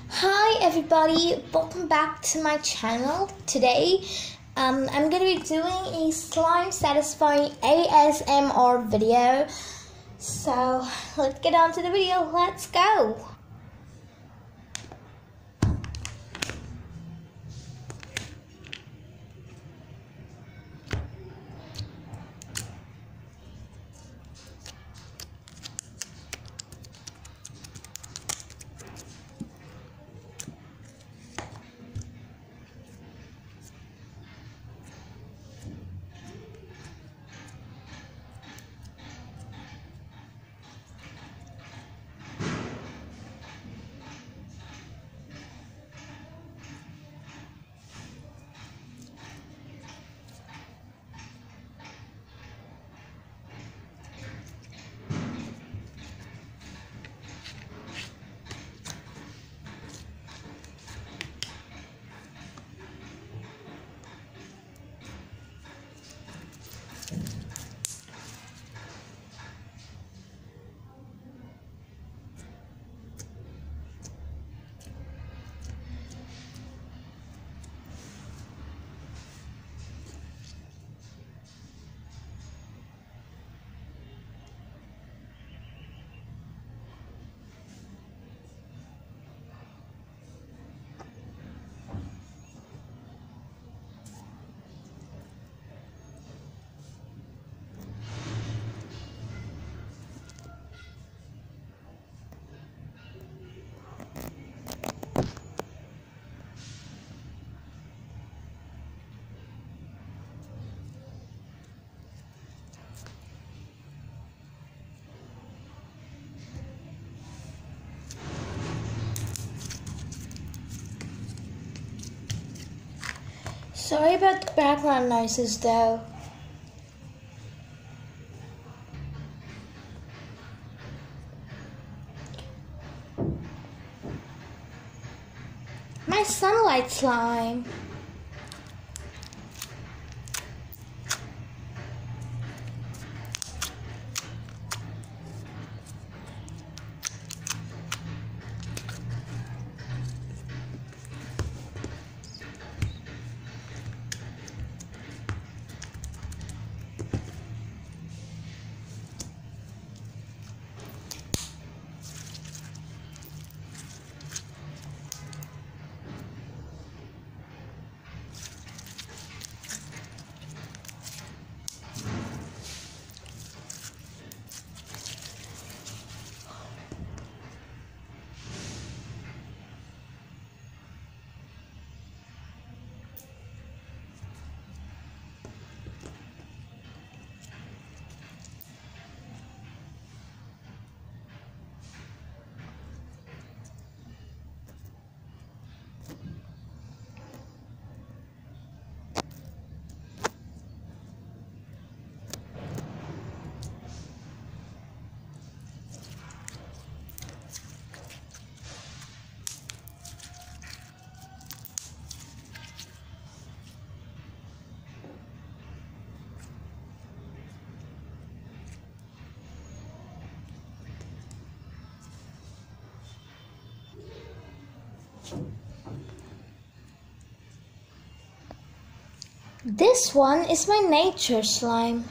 Hi everybody, welcome back to my channel. Today I'm going to be doing a slime satisfying ASMR video. So let's get on to the video, let's go. Sorry about the background noises though. My sunlight slime. This one is my nature slime.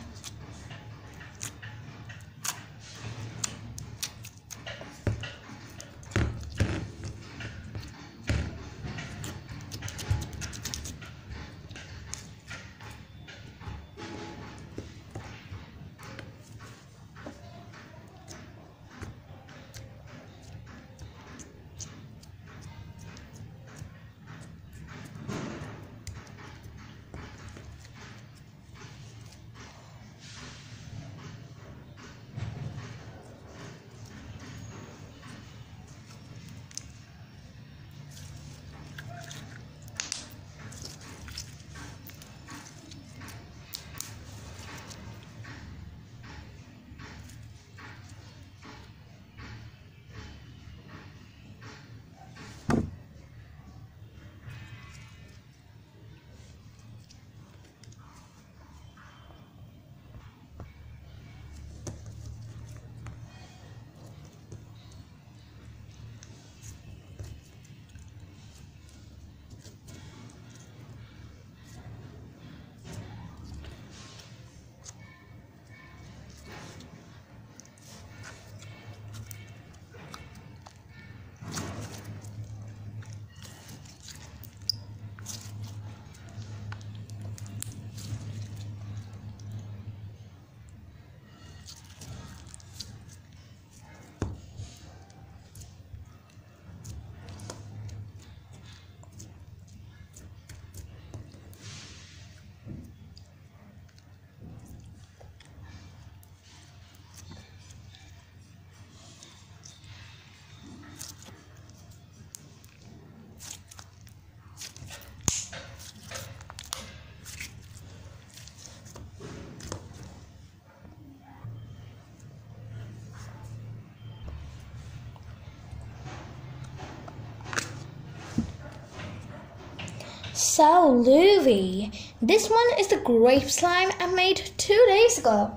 So, Louie, this one is the grape slime I made 2 days ago.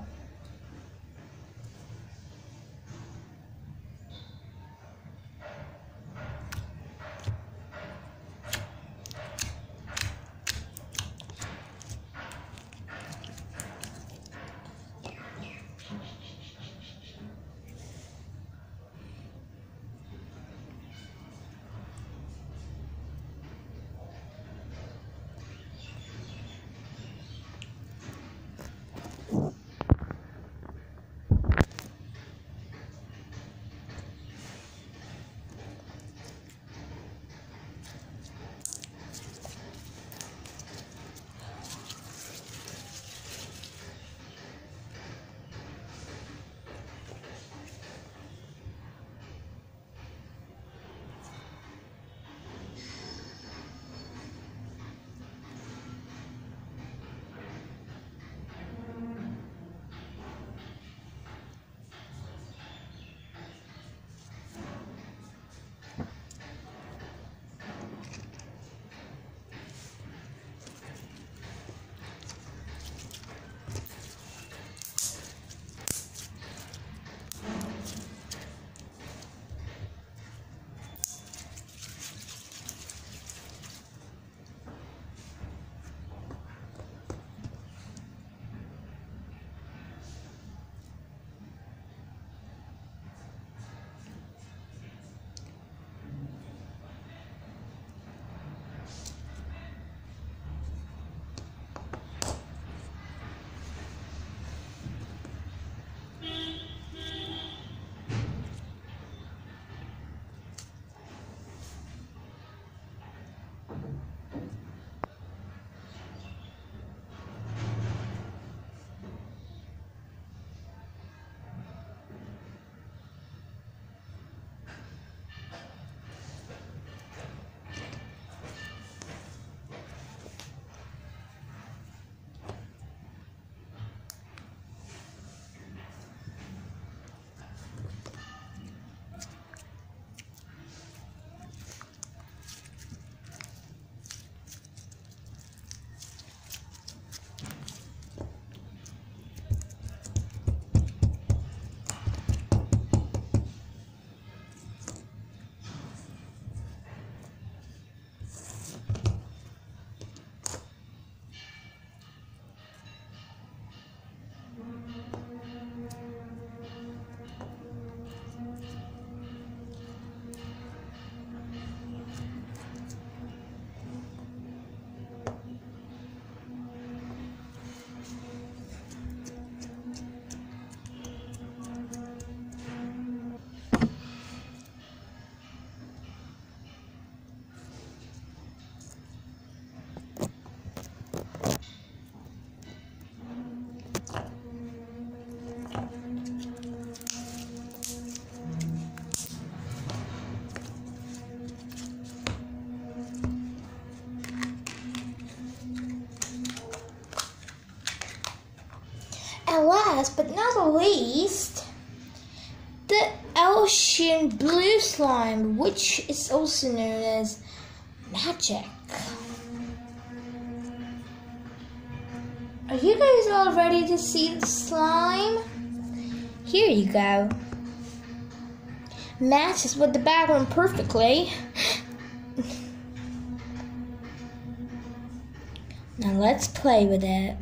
And last but not least, the ocean blue slime, which is also known as magic. Are you guys all ready to see the slime? Here you go. Matches with the background perfectly. Now let's play with it.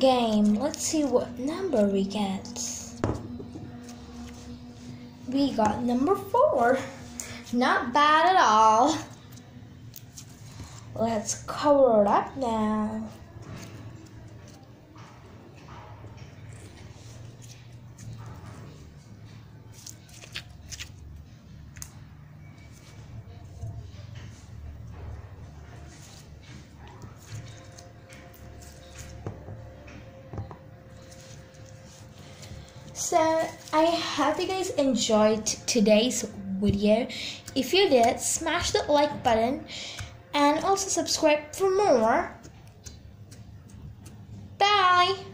game. Let's see what number we get. We got number 4. Not bad at all. Let's cover it up now. So I hope you guys enjoyed today's video. If you did, smash that like button and also subscribe for more. Bye!